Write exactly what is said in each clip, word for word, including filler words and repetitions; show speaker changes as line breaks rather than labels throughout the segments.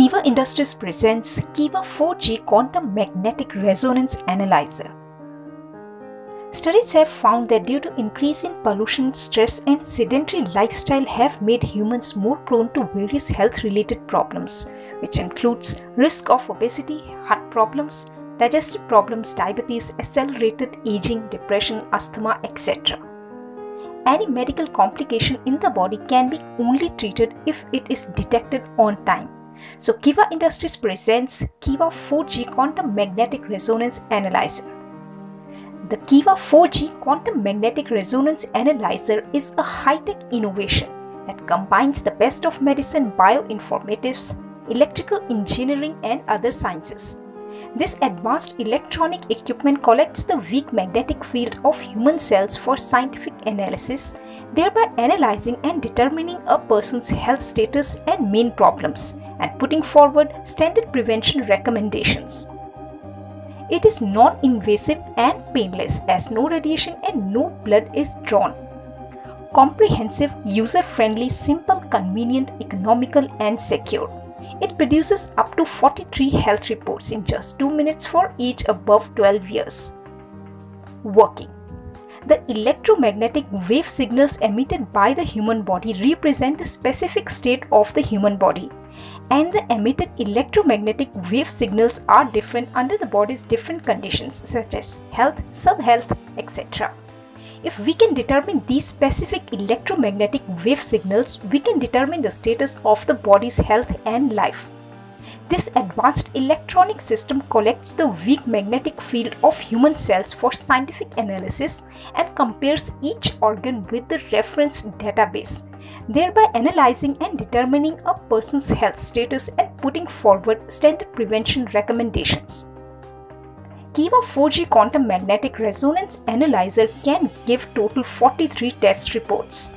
Keva Industries presents Keva four G Quantum Magnetic Resonance Analyzer. Studies have found that due to increase in pollution, stress and sedentary lifestyle have made humans more prone to various health-related problems, which includes risk of obesity, heart problems, digestive problems, diabetes, accelerated aging, depression, asthma, et cetera. Any medical complication in the body can be only treated if it is detected on time. So Keva Industries presents Keva four G Quantum Magnetic Resonance Analyzer. The Keva four G Quantum Magnetic Resonance Analyzer is a high-tech innovation that combines the best of medicine, bioinformatics, electrical engineering and other sciences. This advanced electronic equipment collects the weak magnetic field of human cells for scientific analysis, thereby analyzing and determining a person's health status and main problems, and putting forward standard prevention recommendations. It is non-invasive and painless as no radiation and no blood is drawn. Comprehensive, user-friendly, simple, convenient, economical and secure. It produces up to forty-three health reports in just two minutes for age above twelve years. Working. The electromagnetic wave signals emitted by the human body represent the specific state of the human body, and the emitted electromagnetic wave signals are different under the body's different conditions such as health, sub-health, et cetera. If we can determine these specific electromagnetic wave signals, we can determine the status of the body's health and life. This advanced electronic system collects the weak magnetic field of human cells for scientific analysis and compares each organ with the reference database, thereby analyzing and determining a person's health status and putting forward standard prevention recommendations. Keva four G Quantum Magnetic Resonance Analyzer can give total forty-three test reports.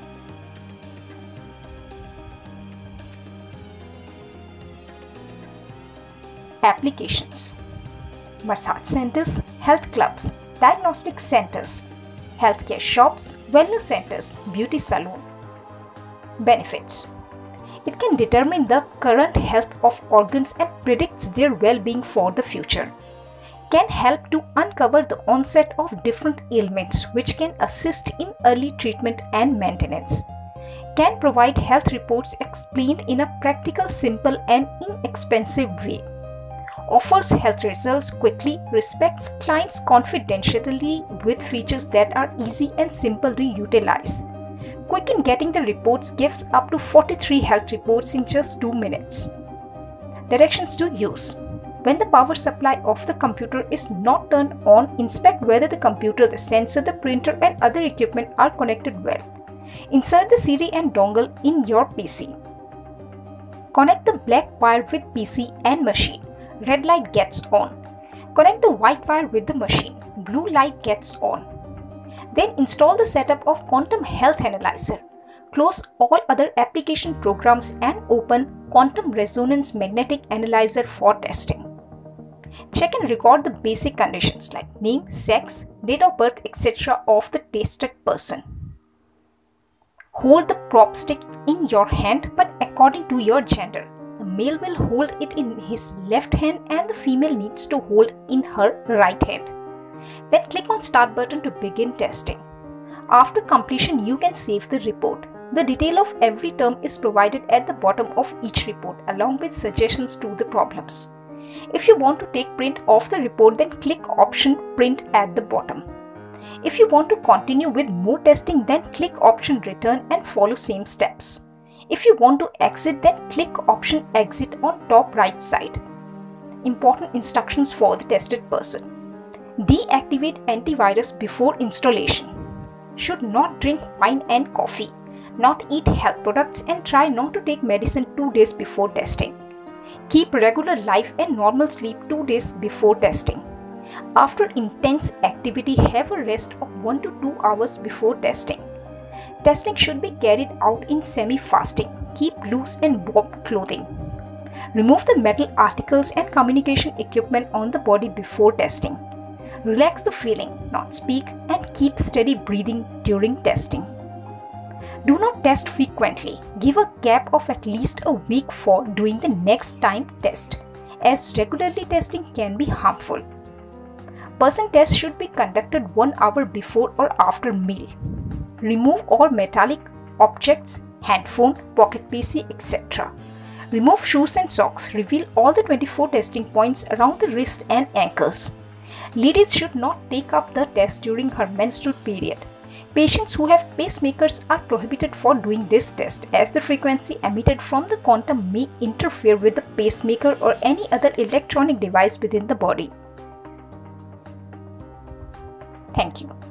Applications: massage centers, health clubs, diagnostic centers, healthcare shops, wellness centers, beauty salon. Benefits: it can determine the current health of organs and predicts their well-being for the future. Can help to uncover the onset of different ailments which can assist in early treatment and maintenance. Can provide health reports explained in a practical, simple and inexpensive way. Offers health results quickly, respects clients confidentially with features that are easy and simple to utilize. Quick in getting the reports, gives up to forty-three health reports in just two minutes. Directions to use: when the power supply of the computer is not turned on, inspect whether the computer, the sensor, the printer and other equipment are connected well. Insert the C D and dongle in your P C. Connect the black wire with P C and machine. Red light gets on. Connect the white wire with the machine. Blue light gets on. Then install the setup of Quantum Health Analyzer. Close all other application programs and open Quantum Resonance Magnetic Analyzer for testing. Check and record the basic conditions like name, sex, date of birth, et cetera of the tested person. Hold the prop stick in your hand but according to your gender. The male will hold it in his left hand and the female needs to hold in her right hand. Then click on Start button to begin testing. After completion, you can save the report. The detail of every term is provided at the bottom of each report along with suggestions to the problems. If you want to take print of the report, then click option Print at the bottom. If you want to continue with more testing, then click option Return and follow same steps. If you want to exit, then click option Exit on top right side. Important instructions for the tested person: deactivate antivirus before installation. Should not drink wine and coffee. Not eat health products and try not to take medicine two days before testing. Keep regular life and normal sleep two days before testing. After intense activity, have a rest of one to two hours before testing. Testing should be carried out in semi-fasting. Keep loose and warm clothing. Remove the metal articles and communication equipment on the body before testing. Relax the feeling, not speak, and keep steady breathing during testing. Do not test frequently. Give a gap of at least a week for doing the next time test, as regularly testing can be harmful. Person test should be conducted one hour before or after meal. Remove all metallic objects, handphone, pocket P C, et cetera. Remove shoes and socks. Reveal all the twenty-four testing points around the wrist and ankles. Ladies should not take up the test during her menstrual period. Patients who have pacemakers are prohibited for doing this test, as the frequency emitted from the quantum may interfere with the pacemaker or any other electronic device within the body. Thank you.